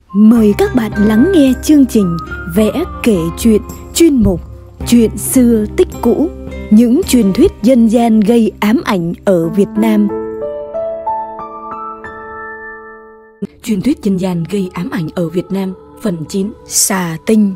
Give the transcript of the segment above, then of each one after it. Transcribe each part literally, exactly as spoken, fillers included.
Mời các bạn lắng nghe chương trình Vẽ kể chuyện chuyên mục Chuyện xưa tích cũ, những truyền thuyết dân gian gây ám ảnh ở Việt Nam. Truyền thuyết dân gian gây ám ảnh ở Việt Nam, phần chín, Xà Tinh.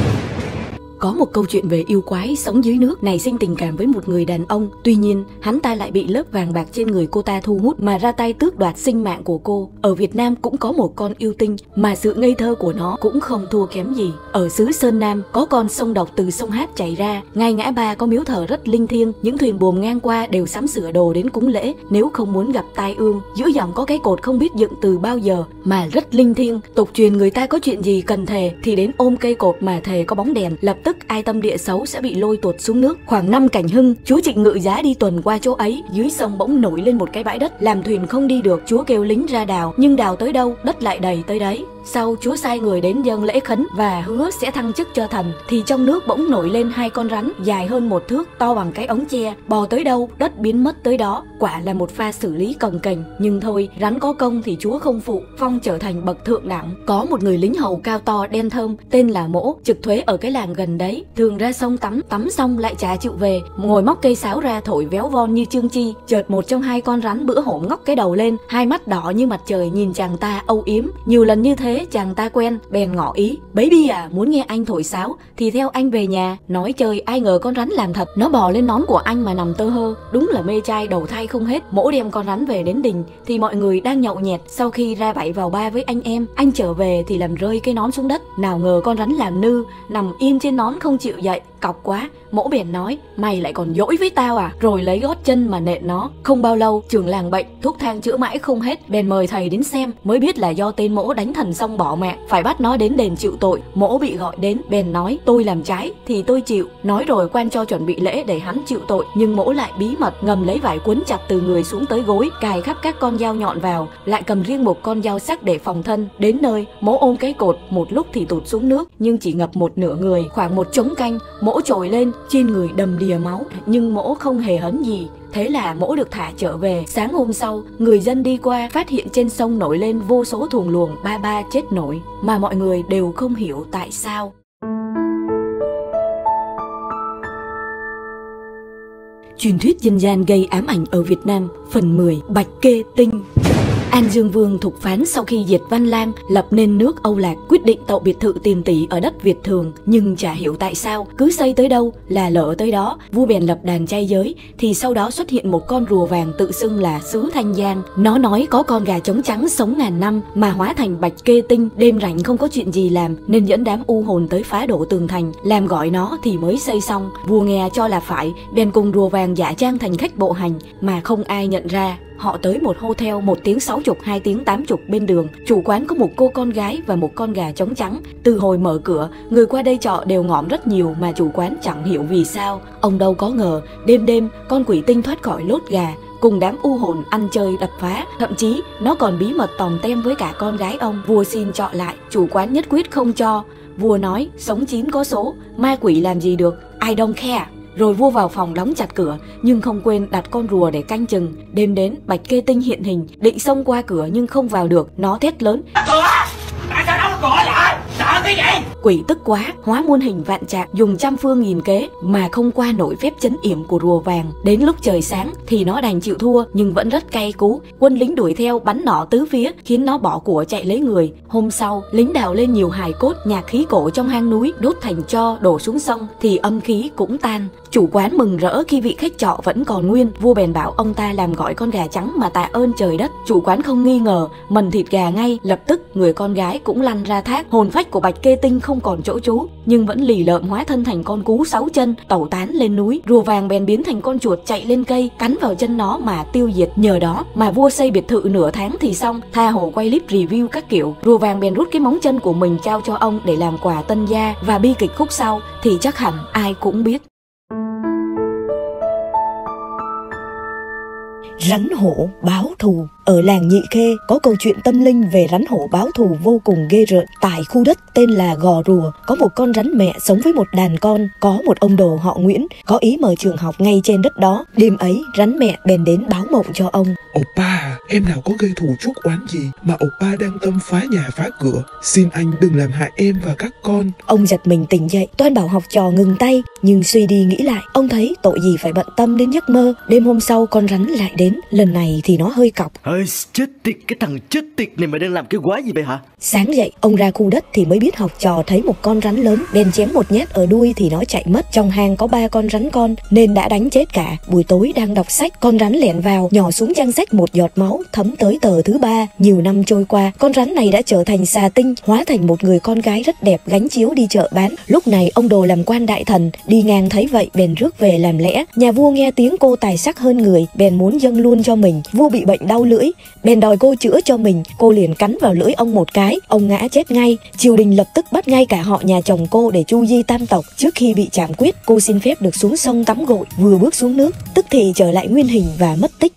Có một câu chuyện về yêu quái sống dưới nước nảy sinh tình cảm với một người đàn ông. Tuy nhiên, hắn ta lại bị lớp vàng bạc trên người cô ta thu hút mà ra tay tước đoạt sinh mạng của cô. Ở Việt Nam cũng có một con yêu tinh mà sự ngây thơ của nó cũng không thua kém gì. Ở xứ Sơn Nam có con sông độc từ sông Hát chảy ra. Ngay ngã ba có miếu thờ rất linh thiêng, những thuyền buồm ngang qua đều sắm sửa đồ đến cúng lễ. Nếu không muốn gặp tai ương, giữa dòng có cái cột không biết dựng từ bao giờ mà rất linh thiêng. Tục truyền người ta có chuyện gì cần thề thì đến ôm cây cột mà thề có bóng đèn, lập tức ai tâm địa xấu sẽ bị lôi tuột xuống nước. Khoảng năm Cảnh Hưng, chúa Trịnh ngự giá đi tuần qua chỗ ấy, dưới sông bỗng nổi lên một cái bãi đất, làm thuyền không đi được. Chúa kêu lính ra đào, nhưng đào tới đâu đất lại đầy tới đấy. Sau chúa sai người đến dâng lễ khấn và hứa sẽ thăng chức cho thần, thì trong nước bỗng nổi lên hai con rắn dài hơn một thước, to bằng cái ống tre, bò tới đâu đất biến mất tới đó. Quả là một pha xử lý cồng kềnh, nhưng thôi, rắn có công thì chúa không phụ, phong trở thành bậc thượng đẳng. Có một người lính hầu cao to đen thơm tên là Mỗ, trực thuế ở cái làng gần đấy, thường ra sông tắm, tắm xong lại chả chịu về, ngồi móc cây sáo ra thổi véo von như Trương Chi. Chợt một trong hai con rắn bữa hổm ngóc cái đầu lên, hai mắt đỏ như mặt trời nhìn chàng ta âu yếm. Nhiều lần như thế chàng ta quen, bèn ngỏ ý: "Baby à, muốn nghe anh thổi sáo thì theo anh về nhà." Nói chơi, ai ngờ con rắn làm thật, nó bò lên nón của anh mà nằm tơ hơ. Đúng là mê trai đầu thai không hết. Mỗ đem con rắn về đến đình thì mọi người đang nhậu nhẹt. Sau khi ra bẫy vào ba với anh em, anh trở về thì làm rơi cái nón xuống đất. Nào ngờ con rắn làm nư, nằm im trên nón không chịu dậy. Cọc quá, Mỗ bèn nói: "Mày lại còn dỗi với tao à?" Rồi lấy gót chân mà nện nó. Không bao lâu, trưởng làng bệnh, thuốc thang chữa mãi không hết, bèn mời thầy đến xem, mới biết là do tên Mỗ đánh thần xong bỏ mạng, phải bắt nó đến đền chịu tội. Mỗ bị gọi đến, bèn nói: "Tôi làm trái thì tôi chịu." Nói rồi quan cho chuẩn bị lễ để hắn chịu tội, nhưng Mỗ lại bí mật ngầm lấy vải quấn chặt từ người xuống tới gối, cài khắp các con dao nhọn vào, lại cầm riêng một con dao sắc để phòng thân. Đến nơi, Mỗ ôm cái cột, một lúc thì tụt xuống nước, nhưng chỉ ngập một nửa người. Khoảng một trống canh, Mỗ trồi lên, trên người đầm đìa máu, nhưng Mỗ không hề hấn gì. Thế là Mỗ được thả trở về. Sáng hôm sau, người dân đi qua phát hiện trên sông nổi lên vô số thùng luồng ba ba chết nổi, mà mọi người đều không hiểu tại sao. Truyền thuyết dân gian gây ám ảnh ở Việt Nam, phần mười, Bạch Kê Tinh. An Dương Vương Thục Phán sau khi diệt Văn Lang, lập nên nước Âu Lạc, quyết định tậu biệt thự tiền tỷ ở đất Việt Thường, nhưng chả hiểu tại sao cứ xây tới đâu là lỡ tới đó. Vua bèn lập đàn trai giới, thì sau đó xuất hiện một con rùa vàng tự xưng là Sứ Thanh Giang. Nó nói có con gà trống trắng sống ngàn năm mà hóa thành Bạch Kê Tinh, đêm rảnh không có chuyện gì làm nên dẫn đám u hồn tới phá đổ tường thành, làm gọi nó thì mới xây xong. Vua nghe cho là phải, bèn cùng rùa vàng giả trang thành khách bộ hành mà không ai nhận ra. Họ tới một hotel, một tiếng sáu chục, hai tiếng tám chục bên đường. Chủ quán có một cô con gái và một con gà trống trắng. Từ hồi mở cửa, người qua đây trọ đều ngỏm rất nhiều mà chủ quán chẳng hiểu vì sao. Ông đâu có ngờ, đêm đêm con quỷ tinh thoát khỏi lốt gà, cùng đám u hồn ăn chơi đập phá. Thậm chí nó còn bí mật tòm tem với cả con gái ông. Vua xin trọ lại, chủ quán nhất quyết không cho. Vua nói sống chín có số, ma quỷ làm gì được, I don't care. Rồi vua vào phòng đóng chặt cửa, nhưng không quên đặt con rùa để canh chừng. Đêm đến, Bạch Kê Tinh hiện hình, định xông qua cửa nhưng không vào được. Nó thét lớn: "Cửa! Tại sao đóng cửa lại? Sợ cái gì?" Quỷ tức quá, hóa muôn hình vạn trạng, dùng trăm phương nghìn kế mà không qua nổi phép trấn yểm của rùa vàng. Đến lúc trời sáng thì nó đành chịu thua, nhưng vẫn rất cay cú. Quân lính đuổi theo bắn nỏ tứ phía, khiến nó bỏ của chạy lấy người. Hôm sau, lính đào lên nhiều hài cốt, nhạc khí cổ trong hang núi, đốt thành tro đổ xuống sông thì âm khí cũng tan. Chủ quán mừng rỡ khi vị khách trọ vẫn còn nguyên. Vua bèn bảo ông ta làm gọi con gà trắng mà tạ ơn trời đất. Chủ quán không nghi ngờ, mần thịt gà ngay. Lập tức người con gái cũng lăn ra thác. Hồn phách của Bạch Kê Tinh không còn chỗ trú, nhưng vẫn lì lợm hóa thân thành con cú sáu chân tẩu tán lên núi. Rùa vàng bèn biến thành con chuột chạy lên cây, cắn vào chân nó mà tiêu diệt. Nhờ đó mà vua xây biệt thự nửa tháng thì xong, tha hồ quay clip review các kiểu. Rùa vàng bèn rút cái móng chân của mình trao cho ông để làm quà tân gia, và bi kịch khúc sau thì chắc hẳn ai cũng biết. Rắn hổ báo thù. ở làng Nhị Khê có câu chuyện tâm linh về rắn hổ báo thù vô cùng ghê rợn. Tại khu đất tên là Gò Rùa có một con rắn mẹ sống với một đàn con. Có một ông đồ họ Nguyễn có ý mở trường học ngay trên đất đó. Đêm ấy rắn mẹ bèn đến báo mộng cho ông. Oppa, em nào có gây thù chuốc oán gì mà Oppa đang tâm phá nhà phá cửa. Xin anh đừng làm hại em và các con. Ông giật mình tỉnh dậy, toan bảo học trò ngừng tay, nhưng suy đi nghĩ lại, ông thấy tội gì phải bận tâm đến giấc mơ. Đêm hôm sau con rắn lại đến, lần này thì nó hơi cọc. Ơi chết tiệt, cái thằng chết tiệt này mày đang làm cái quái gì vậy hả? Sáng dậy ông ra khu đất thì mới biết học trò thấy một con rắn lớn, bèn chém một nhát ở đuôi thì nó chạy mất. Trong hang có ba con rắn con nên đã đánh chết cả. Buổi tối đang đọc sách, con rắn lẻn vào nhỏ xuống trang sách một giọt máu thấm tới tờ thứ ba. Nhiều năm trôi qua, con rắn này đã trở thành xà tinh, hóa thành một người con gái rất đẹp, gánh chiếu đi chợ bán. Lúc này ông đồ làm quan đại thần đi ngang thấy vậy bèn rước về làm lẽ. Nhà vua nghe tiếng cô tài sắc hơn người bèn muốn dâng luôn cho mình. Vua bị bệnh đau lưỡi bèn đòi cô chữa cho mình. Cô liền cắn vào lưỡi ông một cái, ông ngã chết ngay. Triều đình lập tức bắt ngay cả họ nhà chồng cô để chu di tam tộc. Trước khi bị trảm quyết, cô xin phép được xuống sông tắm gội. Vừa bước xuống nước tức thì trở lại nguyên hình và mất tích.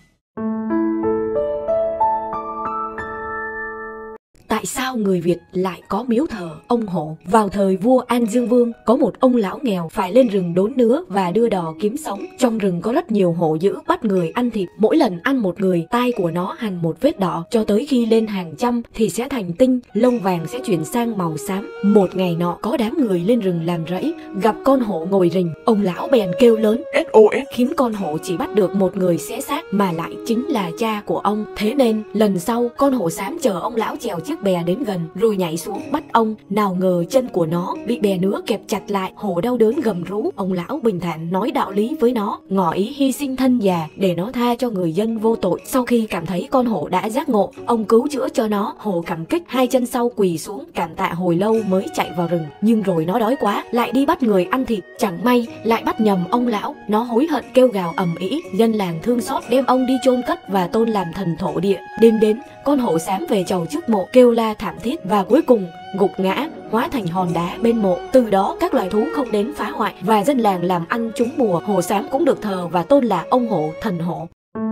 Tại sao người Việt lại có miếu thờ ông hổ? Vào thời vua An Dương Vương, có một ông lão nghèo phải lên rừng đốn nứa và đưa đò kiếm sống. Trong rừng có rất nhiều hổ dữ bắt người ăn thịt. Mỗi lần ăn một người, tai của nó hằn một vết đỏ, cho tới khi lên hàng trăm thì sẽ thành tinh, lông vàng sẽ chuyển sang màu xám. Một ngày nọ có đám người lên rừng làm rẫy, gặp con hổ ngồi rình. Ông lão bèn kêu lớn ét ô ét, khiến con hổ chỉ bắt được một người xé xác mà lại chính là cha của ông. Thế nên lần sau con hổ xám chờ ông lão chèo chiếc bè đến gần rồi nhảy xuống bắt ông. Nào ngờ chân của nó bị bè nứa kẹp chặt lại. Hổ đau đớn gầm rú. Ông lão bình thản nói đạo lý với nó, ngỏ ý hy sinh thân già để nó tha cho người dân vô tội. Sau khi cảm thấy con hổ đã giác ngộ, ông cứu chữa cho nó. Hổ cảm kích, hai chân sau quỳ xuống cảm tạ hồi lâu mới chạy vào rừng. Nhưng rồi nó đói quá lại đi bắt người ăn thịt. Chẳng may lại bắt nhầm ông lão. Nó hối hận kêu gào ầm ĩ. Dân làng thương xót đem ông đi chôn cất và tôn làm thần thổ địa. Đêm đến con hổ xám về chầu trước mộ kêu la thảm thiết và cuối cùng gục ngã hóa thành hòn đá bên mộ. Từ đó các loài thú không đến phá hoại và dân làng làm ăn trúng mùa. Hổ xám cũng được thờ và tôn là ông hổ, thần hổ.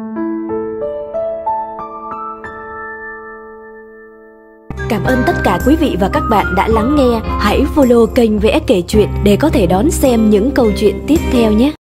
Cảm ơn tất cả quý vị và các bạn đã lắng nghe. Hãy follow kênh vê ét Kể Chuyện để có thể đón xem những câu chuyện tiếp theo nhé.